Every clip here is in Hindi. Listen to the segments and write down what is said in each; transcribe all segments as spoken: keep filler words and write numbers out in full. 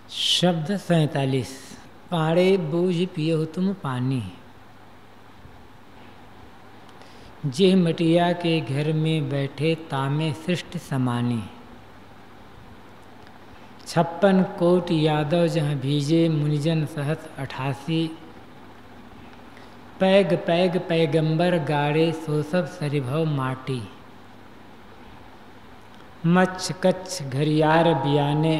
शब्द सैतालीस। पाड़े बूझ पियो तुम पानी, जे मटिया के घर में बैठे तामे सृष्टि समानी। छप्पन कोट यादव जहाँ भीजे मुनिजन सहत अठासी। पैग पैग पैगंबर गाड़े सो सब सरिभव माटी। मच्छ कच्छ घरियार बियाने,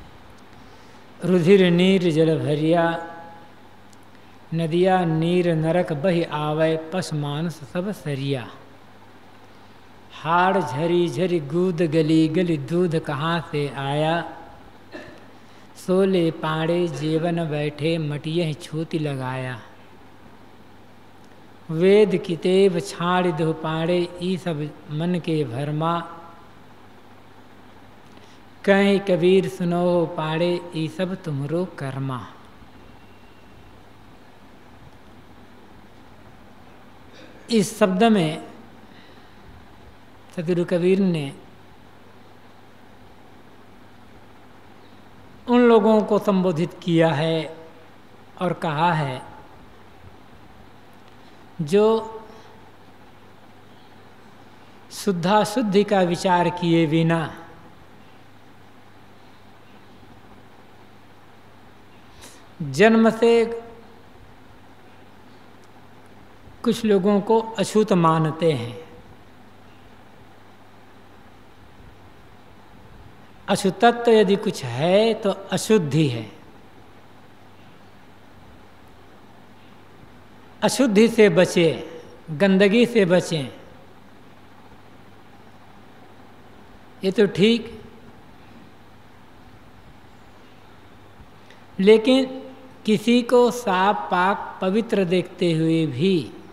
रुधिर नीर जल भरिया। नदिया नीर नरक बहि आवै, पश मानस सब सरिया। हाड़ झरी झरी गूद गली गली, दूध कहाँ से आया। सोले पाड़े जेवन बैठे, मटियह छूति लगाया। वेद कितेब छाड़ दो पाड़े, ई सब मन के भरमा। कहीं कबीर सुनो पाड़े, ई सब तुमरो कर्मा। इस शब्द में सतगुरु कबीर ने उन लोगों को संबोधित किया है और कहा है जो शुद्धा शुद्धि का विचार किए बिना जन्म से कुछ लोगों को अछूत मानते हैं। अछूतत्व यदि कुछ है तो अशुद्धि है। अशुद्धि से बचे, गंदगी से बचें। ये तो ठीक, लेकिन किसी को साफ पाक पवित्र देखते हुए भी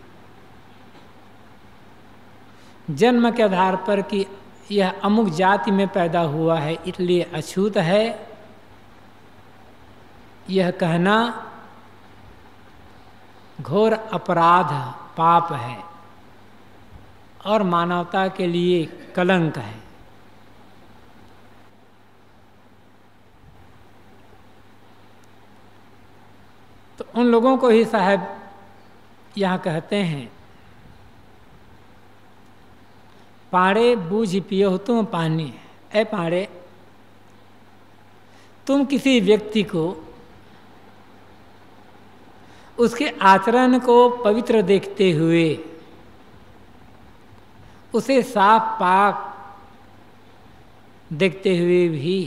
जन्म के आधार पर कि यह अमुक जाति में पैदा हुआ है इसलिए अछूत है, यह कहना घोर अपराध पाप है और मानवता के लिए कलंक है। तो उन लोगों को ही साहब यहाँ कहते हैं, पाड़े बूझ पियो तुम पानी। ए पाड़े, तुम किसी व्यक्ति को उसके आचरण को पवित्र देखते हुए उसे साफ पाक देखते हुए भी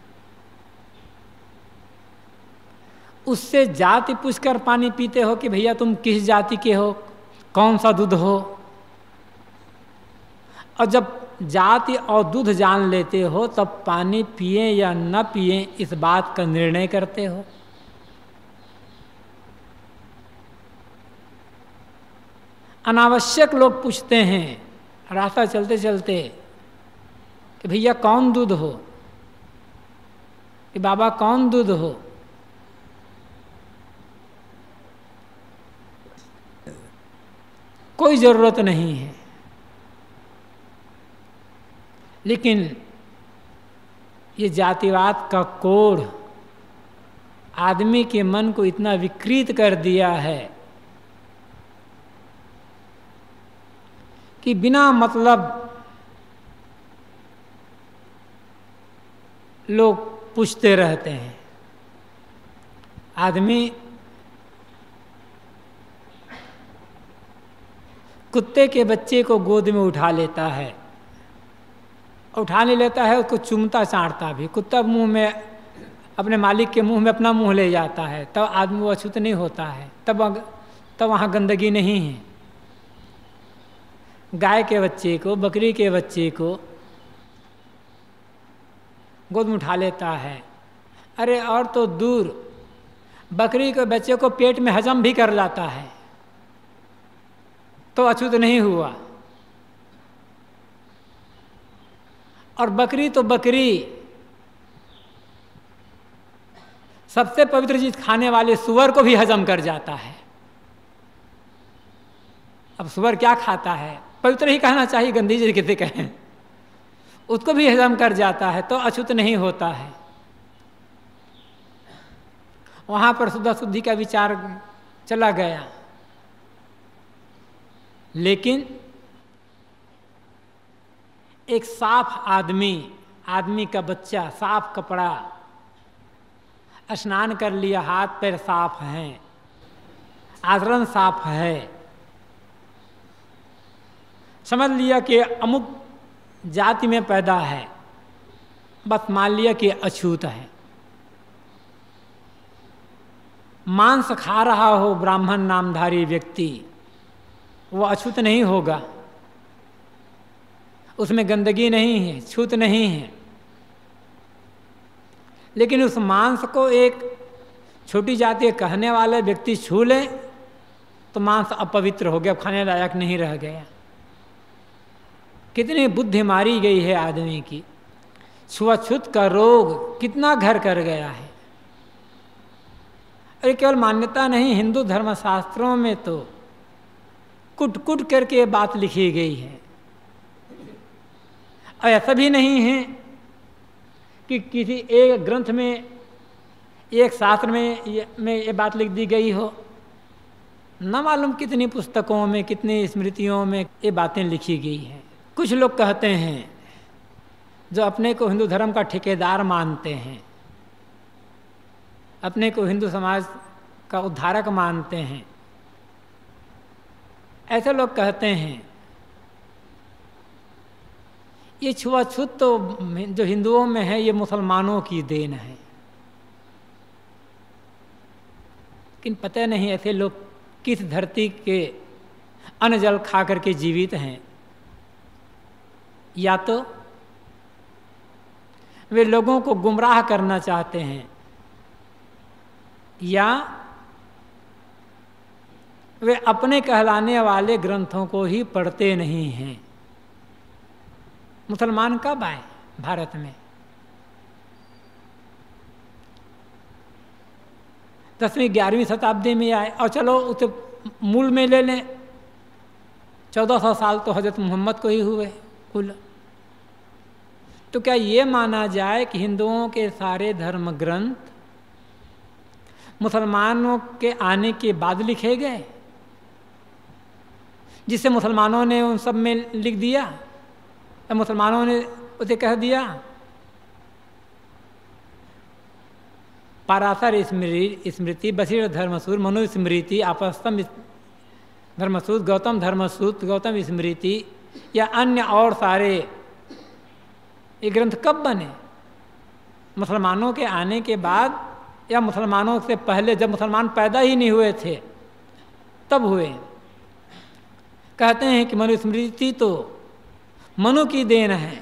उससे जाति पूछकर पानी पीते हो कि भैया तुम किस जाति के हो, कौन सा दूध हो। और जब जाति और दूध जान लेते हो तब पानी पिए या न पिए इस बात का निर्णय करते हो। अनावश्यक लोग पूछते हैं रास्ता चलते चलते कि भैया कौन दूध हो, कि बाबा कौन दूध हो। कोई जरूरत नहीं है, लेकिन ये जातिवाद का कोढ़ आदमी के मन को इतना विकृत कर दिया है कि बिना मतलब लोग पूछते रहते हैं। आदमी कुत्ते के बच्चे को गोद में उठा लेता है, उठा नहीं लेता है, उसको चूमता चाटता भी। कुत्ता मुंह में अपने मालिक के मुंह में अपना मुंह ले जाता है, तब आदमी वो अछूत नहीं होता है, तब तब वहाँ गंदगी नहीं है। गाय के बच्चे को, बकरी के बच्चे को गोद में उठा लेता है। अरे और तो दूर, बकरी के बच्चे को पेट में हजम भी कर जाता है, तो अछूत नहीं हुआ। और बकरी तो बकरी, सबसे पवित्र चीज खाने वाले सुअर को भी हजम कर जाता है। अब सुअर क्या खाता है, पवित्र ही कहना चाहिए, गंदी चीज किसे कहें, उसको भी हजम कर जाता है, तो अछूत नहीं होता है। वहाँ पर शुद्ध शुद्धि का विचार चला गया। लेकिन एक साफ आदमी, आदमी का बच्चा साफ कपड़ा, स्नान कर लिया, हाथ पैर साफ हैं, आचरण साफ है, समझ लिया कि अमुक जाति में पैदा है, बस मान लिया कि अछूत है। मांस खा रहा हो ब्राह्मण नामधारी व्यक्ति, वो अछूत नहीं होगा, उसमें गंदगी नहीं है, छूत नहीं है। लेकिन उस मांस को एक छोटी जाति कहने वाले व्यक्ति छू ले तो मांस अपवित्र हो गया, खाने लायक नहीं रह गया। कितनी बुद्धि मारी गई है आदमी की। छुआछूत का रोग कितना घर कर गया है। अरे केवल मान्यता नहीं, हिंदू धर्मशास्त्रों में तो कुट कुट करके ये बात लिखी गई है। और ऐसा भी नहीं है कि किसी एक ग्रंथ में, एक शास्त्र में ये में ये बात लिख दी गई हो। न मालूम कितनी पुस्तकों में, कितनी स्मृतियों में ये बातें लिखी गई हैं। कुछ लोग कहते हैं जो अपने को हिंदू धर्म का ठेकेदार मानते हैं, अपने को हिंदू समाज का उद्धारक मानते हैं, ऐसे लोग कहते हैं ये छुआछूत तो जो हिंदुओं में है ये मुसलमानों की देन है। लेकिन पता नहीं ऐसे लोग किस धरती के अन्न जल खा करके जीवित हैं। या तो वे लोगों को गुमराह करना चाहते हैं, या वे अपने कहलाने वाले ग्रंथों को ही पढ़ते नहीं हैं। मुसलमान कब आए भारत में? दसवीं ग्यारहवीं शताब्दी में आए। और चलो उसे मूल में ले लें, चौदह सौ साल तो हजरत मोहम्मद को ही हुए कुल। तो क्या ये माना जाए कि हिंदुओं के सारे धर्म ग्रंथ मुसलमानों के आने के बाद लिखे गए, जिसे मुसलमानों ने उन सब में लिख दिया, तो मुसलमानों ने उसे कह दिया? पाराशर स्मृति, बशीर धर्मसूत्र, मनु स्मृति, आपस्तम धर्मसूत्र, गौतम धर्मसूत्र, गौतम स्मृति या अन्य और सारे ये ग्रंथ कब बने? मुसलमानों के आने के बाद या मुसलमानों से पहले, जब मुसलमान पैदा ही नहीं हुए थे तब हुए। कहते हैं कि मनुस्मृति तो मनु की देन है,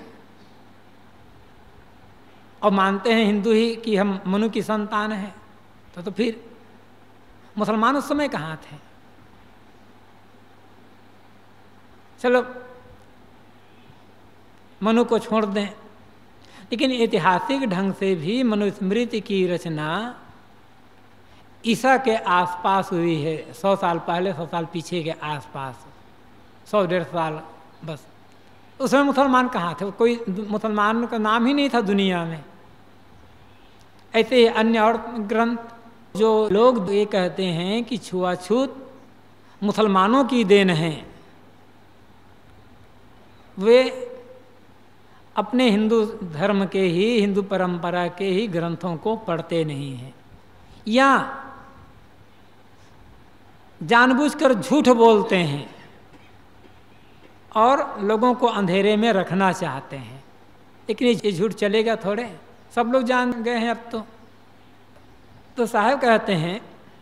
और मानते हैं हिंदू ही कि हम मनु की संतान हैं। तो तो फिर मुसलमान उस समय कहाँ थे? चलो मनु को छोड़ दें, लेकिन ऐतिहासिक ढंग से भी मनुस्मृति की रचना ईसा के आसपास हुई है। सौ साल पहले, सौ साल पीछे के आसपास, सौ डेढ़ साल बस। उसमें मुसलमान कहाँ थे? कोई मुसलमान का नाम ही नहीं था दुनिया में। ऐसे ही अन्य और ग्रंथ। जो लोग ये कहते हैं कि छुआछूत मुसलमानों की देन है, वे अपने हिंदू धर्म के ही, हिंदू परंपरा के ही ग्रंथों को पढ़ते नहीं हैं, या जानबूझकर झूठ बोलते हैं और लोगों को अंधेरे में रखना चाहते हैं। लेकिन ये झूठ चलेगा थोड़े, सब लोग जान गए हैं अब तो। तो साहब कहते हैं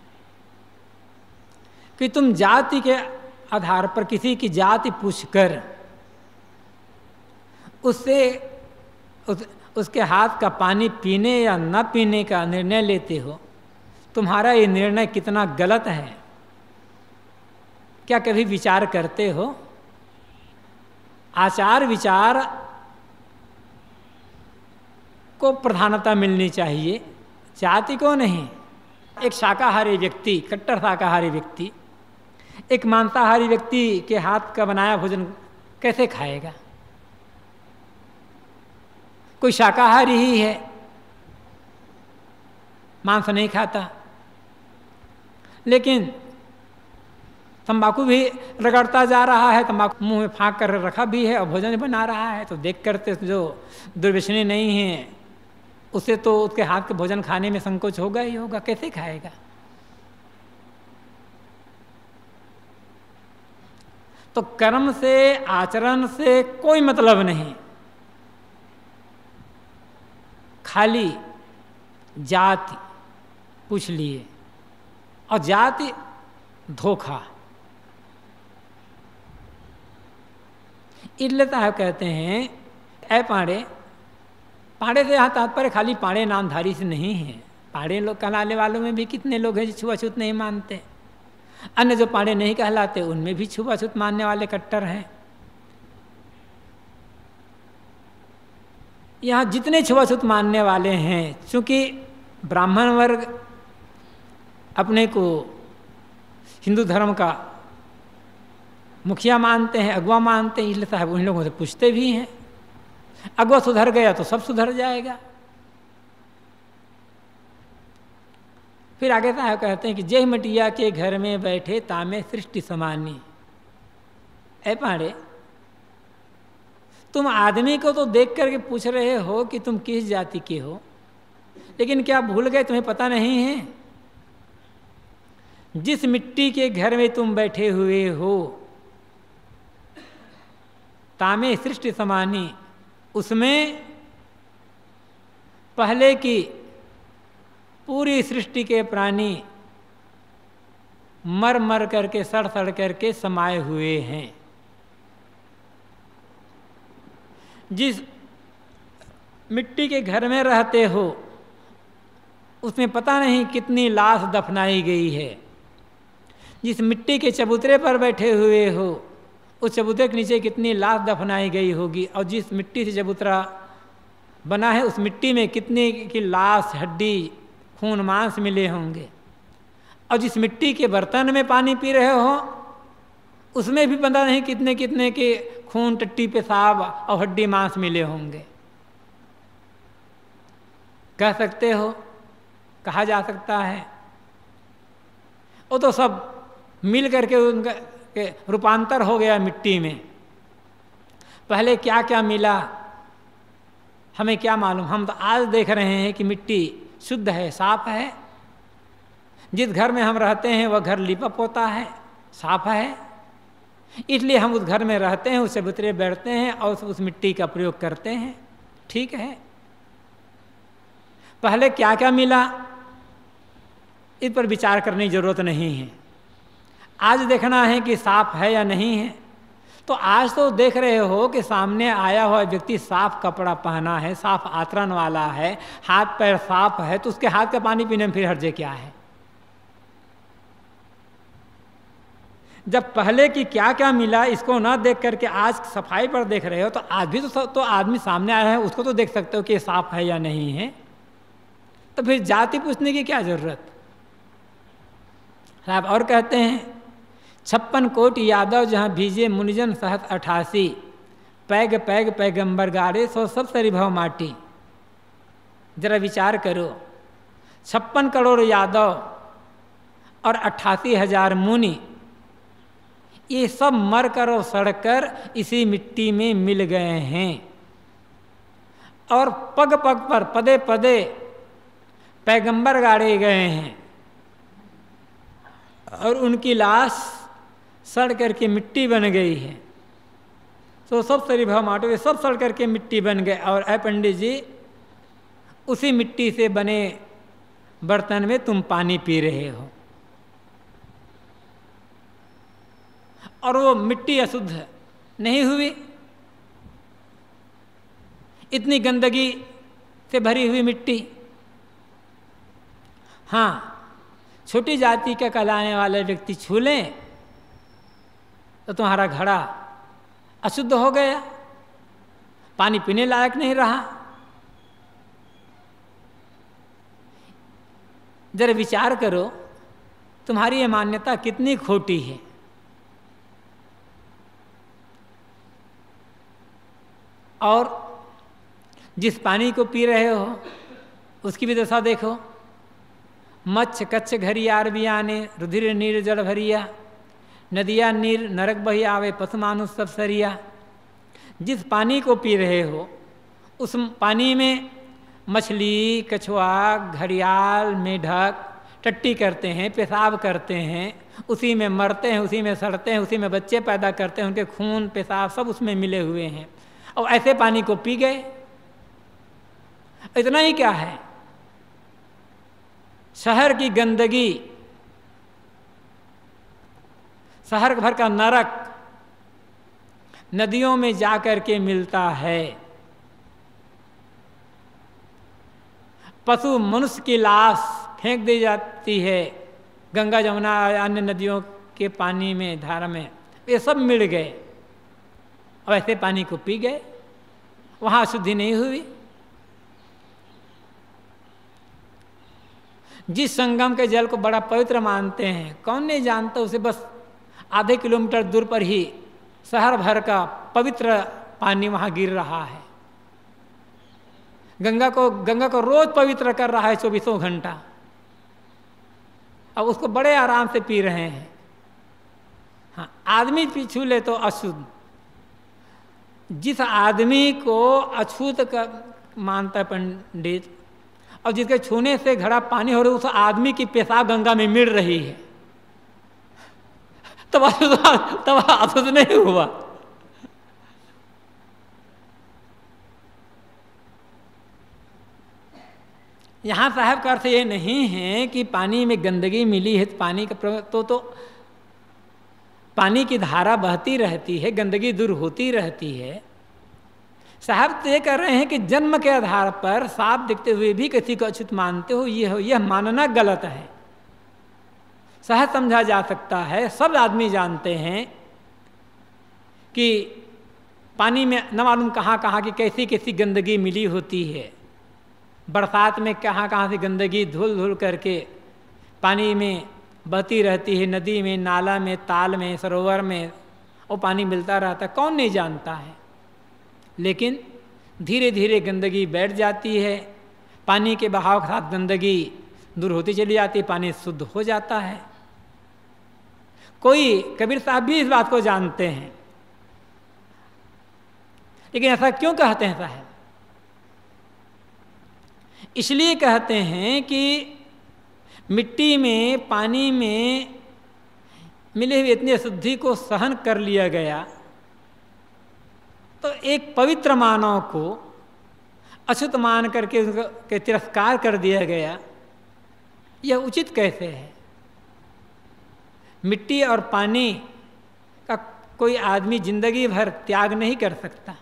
कि तुम जाति के आधार पर किसी की जाति पूछकर उससे उस, उसके हाथ का पानी पीने या न पीने का निर्णय लेते हो। तुम्हारा ये निर्णय कितना गलत है, क्या कभी विचार करते हो? आचार विचार को प्रधानता मिलनी चाहिए, जाति को नहीं। एक शाकाहारी व्यक्ति, कट्टर शाकाहारी व्यक्ति, एक मांसाहारी व्यक्ति के हाथ का बनाया भोजन कैसे खाएगा? कोई शाकाहारी ही है, मांस नहीं खाता, लेकिन तंबाकू भी रगड़ता जा रहा है, तंबाकू मुंह में फाँक कर रखा भी है और भोजन बना रहा है, तो देख करते जो दुर्व्यसनी नहीं है उसे तो उसके हाथ के भोजन खाने में संकोच होगा ही होगा, कैसे खाएगा। तो कर्म से आचरण से कोई मतलब नहीं, खाली जाति पूछ लिए, और जाति धोखा। इसलिए साहब कहते हैं ऐ पाड़े, पाड़े से यहाँ तात्पर्य खाली पाड़े नामधारी से नहीं है, पाड़े लोग कहलाने वालों में भी कितने लोग हैं जो छुआछूत नहीं मानते, अन्य जो पाड़े नहीं कहलाते उनमें भी छुआछूत मानने वाले कट्टर हैं। यहाँ जितने छुआछूत मानने वाले हैं, चूंकि ब्राह्मण वर्ग अपने को हिंदू धर्म का मुखिया मानते हैं, अगुआ मानते हैं, इसलिए साहब उन लोगों से पूछते भी हैं। अगुआ सुधर गया तो सब सुधर जाएगा। फिर आगे साहब कहते हैं कि जय मटिया के घर में बैठे तामे सृष्टि समानी। ऐ पाड़े, तुम आदमी को तो देख करके पूछ रहे हो कि तुम किस जाति के हो, लेकिन क्या भूल गए, तुम्हें पता नहीं है जिस मिट्टी के घर में तुम बैठे हुए हो, तामे सृष्टि समानी, उसमें पहले की पूरी सृष्टि के प्राणी मर मर करके सड़ सड़ करके समाये हुए हैं। जिस मिट्टी के घर में रहते हो उसमें पता नहीं कितनी लाश दफनाई गई है। जिस मिट्टी के चबूतरे पर बैठे हुए हो उस चबूतरे के नीचे कितनी लाश दफनाई गई होगी, और जिस मिट्टी से चबूतरा बना है उस मिट्टी में कितनी की लाश, हड्डी, खून मांस मिले होंगे, और जिस मिट्टी के बर्तन में पानी पी रहे हो उसमें भी पता नहीं कितने कितने के खून, टट्टी, पेशाब और हड्डी मांस मिले होंगे। कह सकते हो, कहा जा सकता है, वो तो सब मिल करके उनका के रूपांतर हो गया मिट्टी में। पहले क्या क्या मिला हमें क्या मालूम, हम तो आज देख रहे हैं कि मिट्टी शुद्ध है, साफ है। जिस घर में हम रहते हैं वह घर लिपा पोता है, साफ है, इसलिए हम उस घर में रहते हैं, उस चबूतरे बैठते हैं और उस, उस मिट्टी का प्रयोग करते हैं, ठीक है। पहले क्या क्या मिला इस पर विचार करने की जरूरत नहीं है। आज देखना है कि साफ है या नहीं है। तो आज तो देख रहे हो कि सामने आया हुआ व्यक्ति साफ कपड़ा पहना है, साफ आचरण वाला है, हाथ पैर साफ है, तो उसके हाथ का पानी पीने में फिर हर्ज क्या है। जब पहले की क्या क्या मिला इसको ना देख करके आज सफाई पर देख रहे हो, तो आज भी तो, तो आदमी सामने आया है, उसको तो देख सकते हो कि साफ है या नहीं है। तो फिर जाति पूछने की क्या जरूरत। साहब और कहते हैं छप्पन कोटि यादव जहाँ भीजे मुनिजन सहत अठासी, पैग पैग पैगंबर गाड़े सो सब सरी भव माटी। जरा विचार करो, छप्पन करोड़ यादव और अट्ठासी हजार मुनि, ये सब मर कर और सड़ कर इसी मिट्टी में मिल गए हैं, और पग पग पर पदे पदे पैगंबर गाड़े गए हैं, और उनकी लाश सड़ करके मिट्टी बन गई है। तो सब सरी भव माटो, सब सड़ करके मिट्टी बन गए, और ऐ पंडित जी उसी मिट्टी से बने बर्तन में तुम पानी पी रहे हो, और वो मिट्टी अशुद्ध नहीं हुई। इतनी गंदगी से भरी हुई मिट्टी। हाँ, छोटी जाति का कहलाने वाले व्यक्ति छू लें तो तुम्हारा घड़ा अशुद्ध हो गया, पानी पीने लायक नहीं रहा। जरा विचार करो तुम्हारी ये मान्यता कितनी खोटी है। और जिस पानी को पी रहे हो उसकी भी दशा देखो, मच्छ कच्छ घरियार बियाने, रुधिर नीर जड़ भरिया, नदिया नीर नरक बही आवे, पशु मानुष सब सरिया। जिस पानी को पी रहे हो उस पानी में मछली, कछुआ, घड़ियाल, मेढक टट्टी करते हैं, पेशाब करते हैं, उसी में मरते हैं, उसी में सड़ते हैं, उसी में बच्चे पैदा करते हैं, उनके खून पेशाब सब उसमें मिले हुए हैं, और ऐसे पानी को पी गए। इतना ही क्या है, शहर की गंदगी, शहर भर का नरक नदियों में जाकर के मिलता है। पशु मनुष्य की लाश फेंक दी जाती है गंगा जमुना अन्य नदियों के पानी में, धारा में, ये सब मिल गए और ऐसे पानी को पी गए, वहाँ अशुद्धि नहीं हुई। जिस संगम के जल को बड़ा पवित्र मानते हैं, कौन नहीं जानता उसे, बस आधे किलोमीटर दूर पर ही शहर भर का पवित्र पानी वहाँ गिर रहा है। गंगा को गंगा को रोज पवित्र कर रहा है चौबीसों घंटा, अब उसको बड़े आराम से पी रहे हैं। हाँ, आदमी छू ले तो अशुद्ध। जिस आदमी को अछूत का मानता है पंडित, और जिसके छूने से घड़ा पानी हो रहा है, उस आदमी की पेशाब गंगा में मिल रही है, तब अशुद्ध तब अशुद्ध नहीं हुआ। यहाँ साहब का अर्थ ये नहीं है कि पानी में गंदगी मिली है, पानी का तो तो पानी की धारा बहती रहती है, गंदगी दूर होती रहती है। साहब तो ये कर रहे हैं कि जन्म के आधार पर साफ दिखते हुए भी किसी को अछूत मानते हो, यह यह मानना गलत है। सहज समझा जा सकता है, सब आदमी जानते हैं कि पानी में न मालूम कहाँ कहाँ की कैसी कैसी गंदगी मिली होती है। बरसात में कहाँ कहाँ से गंदगी धुल धुल करके पानी में बहती रहती है, नदी में, नाला में, ताल में, सरोवर में वो पानी मिलता रहता है, कौन नहीं जानता है। लेकिन धीरे धीरे गंदगी बैठ जाती है, पानी के बहाव के साथ गंदगी दूर होती चली जाती है, पानी शुद्ध हो जाता है। कोई कबीर साहब भी इस बात को जानते हैं, लेकिन ऐसा क्यों कहते हैं साहब? इसलिए कहते हैं कि मिट्टी में, पानी में मिले हुए इतनी अशुद्धि को सहन कर लिया गया, तो एक पवित्र मानव को अशुद्ध मान करके उसके तिरस्कार कर दिया गया, यह उचित कैसे है? मिट्टी और पानी का कोई आदमी जिंदगी भर त्याग नहीं कर सकता,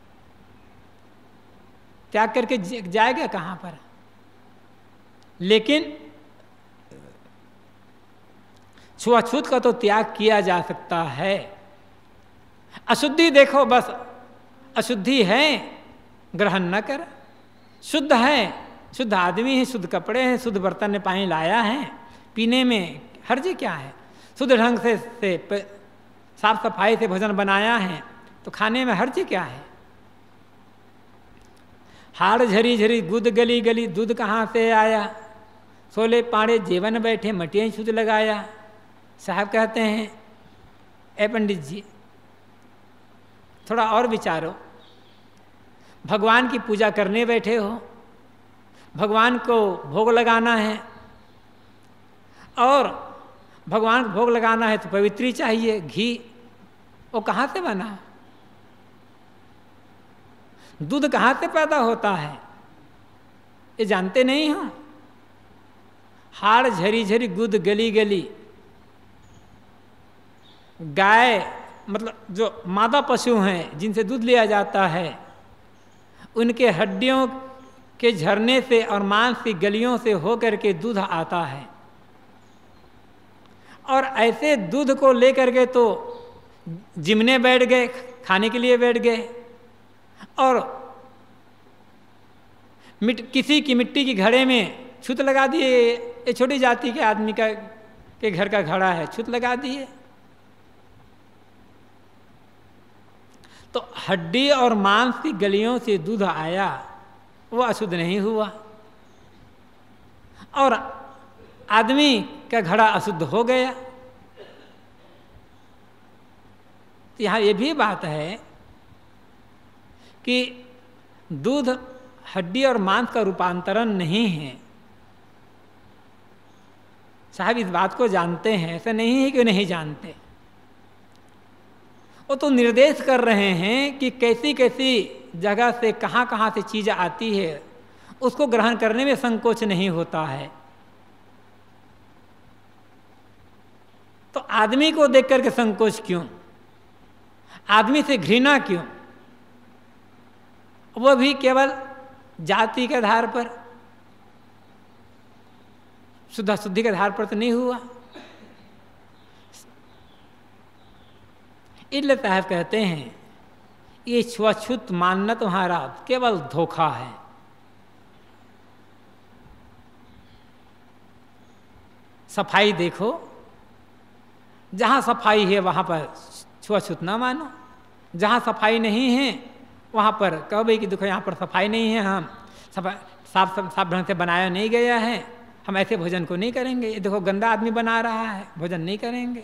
त्याग करके जाएगा कहाँ पर? लेकिन छुआछूत का तो त्याग किया जा सकता है। अशुद्धि देखो, बस अशुद्धि है ग्रहण न कर, शुद्ध है, शुद्ध आदमी है, शुद्ध कपड़े हैं, शुद्ध बर्तन में पानी लाया है, पीने में हर्ज क्या है? शुद्ध ढंग से, से साफ सफाई से भोजन बनाया है, तो खाने में हर्ज क्या है? हाड़ झरी झरी गुद गली गली, दूध कहाँ से आया? सोले पाड़े जेवन बैठे, मटियाँ शुद्ध लगाया। साहब कहते हैं, ए पंडित जी थोड़ा और विचारो, भगवान की पूजा करने बैठे हो, भगवान को भोग लगाना है, और भगवान को भोग लगाना है तो पवित्री चाहिए, घी, वो कहाँ से बना? दूध कहाँ से पैदा होता है? ये जानते नहीं हो? हाड़ झरी झरी गुद गली गली, गाय मतलब जो मादा पशु हैं जिनसे दूध लिया जाता है, उनके हड्डियों के झरने से और मांस की गलियों से होकर के दूध आता है, और ऐसे दूध को लेकर के तो जिमने बैठ गए, खाने के लिए बैठ गए, और मिट किसी की मिट्टी की घड़े में छूत लगा दिए। ये छोटी जाति के आदमी का के घर का घड़ा है, छूत लगा दिए, तो हड्डी और मांस की गलियों से दूध आया, वो अशुद्ध नहीं हुआ। और आदमी का घड़ा अशुद्ध हो गया। तो यहाँ ये भी बात है कि दूध हड्डी और मांस का रूपांतरण नहीं है। साहब इस बात को जानते हैं, ऐसा नहीं है कि नहीं जानते। वो तो निर्देश कर रहे हैं कि कैसी कैसी जगह से कहाँ कहाँ से चीज़ आती है, उसको ग्रहण करने में संकोच नहीं होता है। तो आदमी को देख करके संकोच क्यों, आदमी से घृणा क्यों, वो भी केवल जाति के आधार पर, शुद्ध शुद्धि के आधार पर तो नहीं हुआ। इसलिए साहब कहते हैं ये छुआछूत मानना तुम्हारा केवल धोखा है। सफाई देखो, जहाँ सफाई है वहाँ पर छुआछूत ना मानो, जहाँ सफाई नहीं है वहाँ पर कहो भाई कि देखो यहाँ पर सफाई नहीं है, हम सफाई साफ साफ ढंग से बनाया नहीं गया है, हम ऐसे भोजन को नहीं करेंगे। ये देखो गंदा आदमी बना रहा है, भोजन नहीं करेंगे।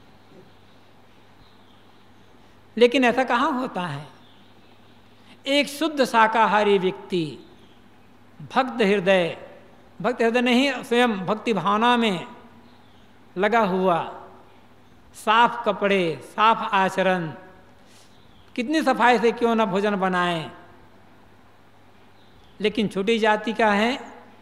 लेकिन ऐसा कहाँ होता है? एक शुद्ध शाकाहारी व्यक्ति भक्त हृदय, भक्त हृदय नहीं, स्वयं भक्ति भावना में लगा हुआ, साफ कपड़े, साफ आचरण, कितनी सफाई से क्यों ना भोजन बनाएं, लेकिन छोटी जाति का है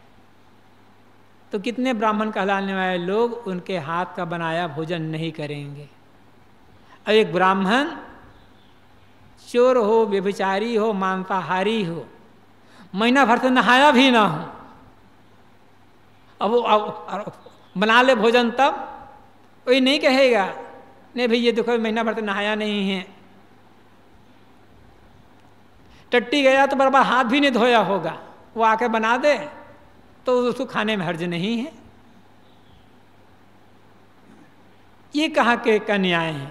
तो कितने ब्राह्मण कहलाने वाले लोग उनके हाथ का बनाया भोजन नहीं करेंगे। और एक ब्राह्मण चोर हो, व्यभिचारी हो, मांसाहारी हो, महीना भर से नहाया भी ना हो, अब वो अब बना ले भोजन, तब कोई नहीं कहेगा नहीं भाई ये देखो महीना भर से नहाया नहीं है। टट्टी गया तो बराबर हाथ भी नहीं धोया होगा, वो आके बना दे तो उसको खाने में हर्ज नहीं है। ये कहाँ के का न्याय है?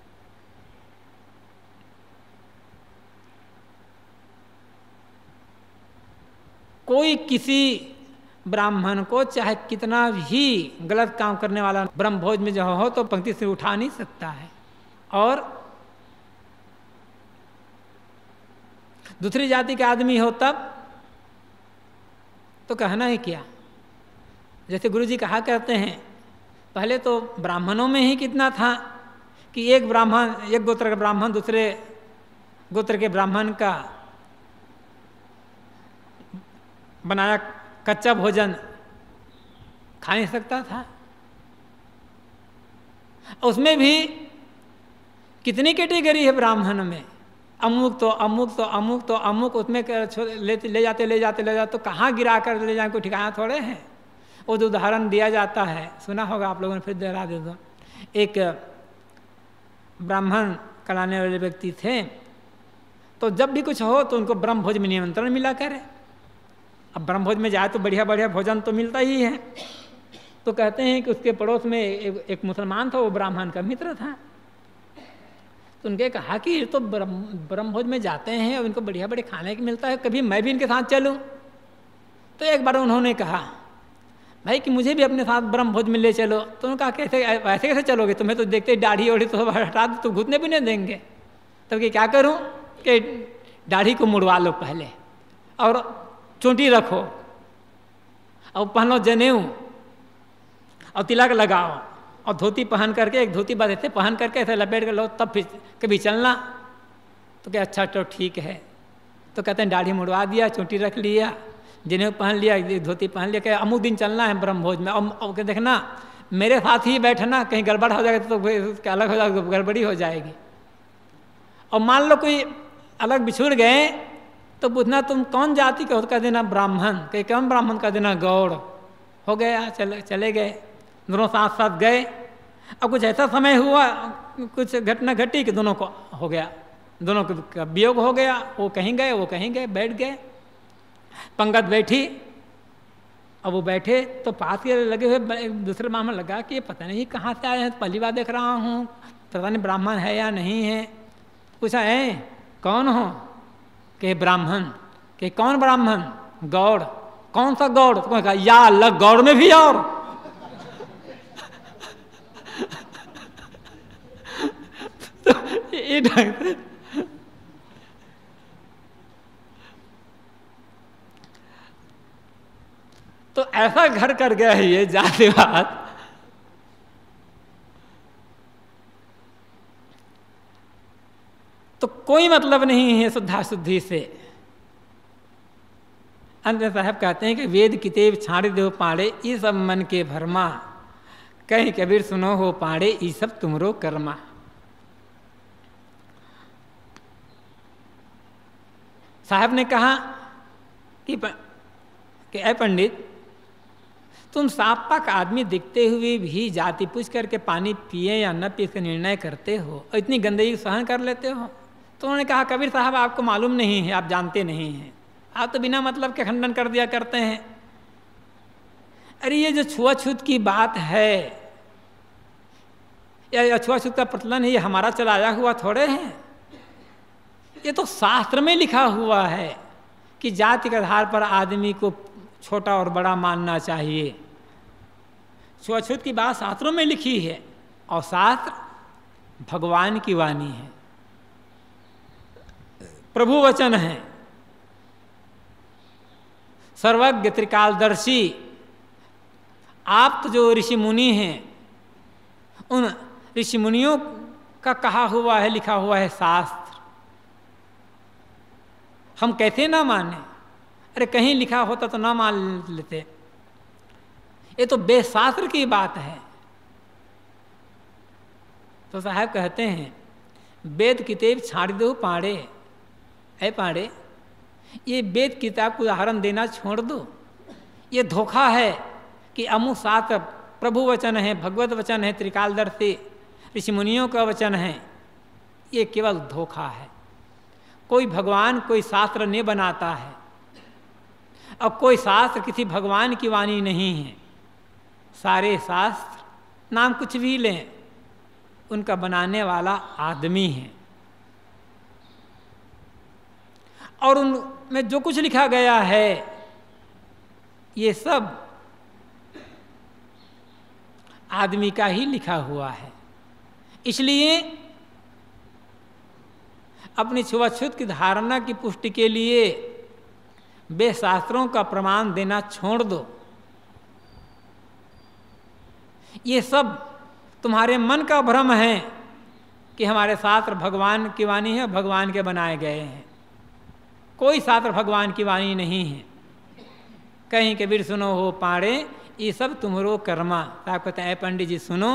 कोई किसी ब्राह्मण को चाहे कितना भी गलत काम करने वाला ब्रह्मभोज में जो हो तो पंक्ति से उठा नहीं सकता है। और दूसरी जाति के आदमी हो तब तो कहना है क्या? जैसे गुरुजी कहा करते हैं, पहले तो ब्राह्मणों में ही कितना था कि एक ब्राह्मण, एक गोत्र का ब्राह्मण दूसरे गोत्र के ब्राह्मण का बनाया कच्चा भोजन खा नहीं सकता था। उसमें भी कितनी कैटेगरी है ब्राह्मण में, अमुक तो अमुक तो अमुक तो अमुक, उसमें ले ले जाते ले जाते ले जाते तो कहाँ गिरा कर ले जाए, कोई ठिकाना थोड़े हैं। वो जो उदाहरण दिया जाता है, सुना होगा आप लोगों ने, फिर दोहरा दे दो। एक ब्राह्मण कराने वाले व्यक्ति थे, तो जब भी कुछ हो तो उनको ब्रह्मभोज में निमंत्रण मिला करे। अब ब्रह्मभोज में जाए तो बढ़िया बढ़िया भोजन तो मिलता ही है। तो कहते हैं कि उसके पड़ोस में एक, एक मुसलमान था, वो ब्राह्मण का मित्र था। तो उनके कहा कि ये तो ब्रह्मभोज में जाते हैं और इनको बढ़िया बढ़िया खाने को मिलता है, कभी मैं भी इनके साथ चलूं। तो एक बार उन्होंने कहा भाई कि मुझे भी अपने साथ ब्रह्मभोज में ले चलो। तो उन्होंने कहा कैसे, ऐसे कैसे चलोगे, तुम्हें तो देखते दाढ़ी ओढ़ी तो हटा दो, तो घुटने भी नहीं देंगे। तब कि क्या करूं कि दाढ़ी को मुड़वा लो पहले और चोटी रखो और पहनो जनेऊ और तिलक लगाओ और धोती पहन करके, एक धोती बस ऐसे पहन करके ऐसे लपेट कर लो, तब फिर कभी चलना। तो क्या अच्छा तो ठीक है। तो कहते हैं दाढ़ी मुड़वा दिया, चोटी रख लिया, जनेऊ पहन लिया, धोती पहन लिया, क्या अमुक दिन चलना है ब्रह्मभोज में। और देखना मेरे साथ ही बैठना, कहीं गड़बड़ हो जाएगा तो उसके अलग हो जाएगा, गड़बड़ी हो जाएगी। और मान लो कोई अलग बिछुड़ गए तो पूछना तुम कौन जाति के हो, कह देना ब्राह्मण, कहीं कौन ब्राह्मण, कह देना गौड़। हो गया, चले चले गए, दोनों साथ साथ गए। अब कुछ ऐसा समय हुआ, कुछ घटना घटी कि दोनों को हो गया, दोनों का वियोग हो गया। वो कहीं गए, वो कहीं गए, बैठ गए। पंगत बैठी, अब वो बैठे तो पास के लगे हुए दूसरे ब्राह्मण लगा कि ये पता नहीं कहाँ से आए हैं, पहली बार देख रहा हूँ, पता नहीं ब्राह्मण है या नहीं है। पूछा है कौन हो, के ब्राह्मण, के कौन ब्राह्मण, गौड़। कौन सा गौड़? तो कहा या अलग गौड़ में भी और ये ढंग से तो ऐसा घर कर गया है ये जातिवाद। तो कोई मतलब नहीं है शुद्धा शुद्धि से। अंत में साहब कहते हैं कि वेद कितेब छाड़ दो पाड़े, ये सब मन के भरमा, कहीं कबीर सुनो हो पाड़े, ये सब तुमरो कर्मा। साहब ने कहा कि कि ऐ पंडित, तुम साफ पाक आदमी दिखते हुए भी जाति पूछ करके पानी पिए या न पिए इसका निर्णय करते हो और इतनी गंदगी सहन कर लेते हो। तो उन्होंने कहा कबीर साहब आपको मालूम नहीं है, आप जानते नहीं हैं, आप तो बिना मतलब के खंडन कर दिया करते हैं। अरे ये जो छुआछूत की बात है या छुआछूत का प्रचलन है, ये हमारा चलाया हुआ थोड़े है, ये तो शास्त्र में लिखा हुआ है कि जाति के आधार पर आदमी को छोटा और बड़ा मानना चाहिए। छुआछूत की बात शास्त्रों में लिखी है और शास्त्र भगवान की वाणी है, प्रभु वचन है, सर्वज्ञ त्रिकालदर्शी। आप तो जो ऋषि मुनि हैं, उन ऋषि मुनियों का कहा हुआ है, लिखा हुआ है शास्त्र, हम कैसे ना माने? अरे कहीं लिखा होता तो ना मान लेते, ये तो बेशास्त्र की बात है। तो साहब कहते हैं वेद किताब छाड़ दो पाड़े, ऐ पाड़े ये वेद किताब को उदाहरण देना छोड़ दो। ये धोखा है कि अमु शास्त्र प्रभु वचन है, भगवत वचन है, त्रिकालदर्शी ऋषि मुनियों का वचन है, ये केवल धोखा है। कोई भगवान कोई शास्त्र नहीं बनाता है और कोई शास्त्र किसी भगवान की वाणी नहीं है। सारे शास्त्र नाम कुछ भी लें, उनका बनाने वाला आदमी है और उनमें जो कुछ लिखा गया है ये सब आदमी का ही लिखा हुआ है। इसलिए अपनी छुआछूत की धारणा की पुष्टि के लिए वे शास्त्रों का प्रमाण देना छोड़ दो। ये सब तुम्हारे मन का भ्रम है कि हमारे शास्त्र भगवान की वाणी है, भगवान के बनाए गए हैं। कोई शास्त्र भगवान की वाणी नहीं है। कहीं कबीर सुनो हो पाड़े, ये सब तुम्हारो कर्मा। आप कहते हैं पंडित जी सुनो,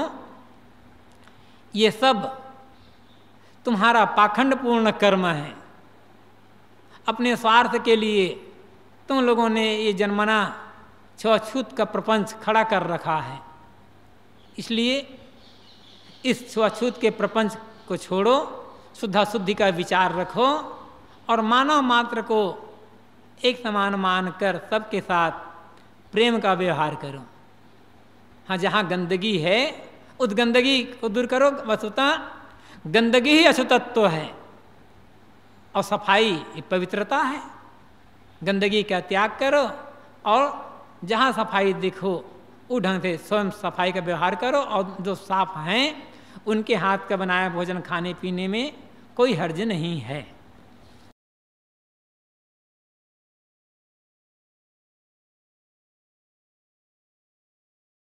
ये सब तुम्हारा पाखंडपूर्ण कर्म है। अपने स्वार्थ के लिए तुम लोगों ने ये जन्मना छुआछूत का प्रपंच खड़ा कर रखा है। इसलिए इस छुआछूत के प्रपंच को छोड़ो, शुद्धा शुद्धि का विचार रखो और मानव मात्र को एक समान मानकर सबके साथ प्रेम का व्यवहार करो। हाँ, जहाँ गंदगी है उस गंदगी को दूर करो। वस्तुतः गंदगी ही अशुद्धत्व है और सफाई पवित्रता है। गंदगी का त्याग करो और जहाँ सफाई दिखो उस ढंग से स्वयं सफाई का व्यवहार करो और जो साफ हैं उनके हाथ का बनाया भोजन खाने पीने में कोई हर्ज नहीं है।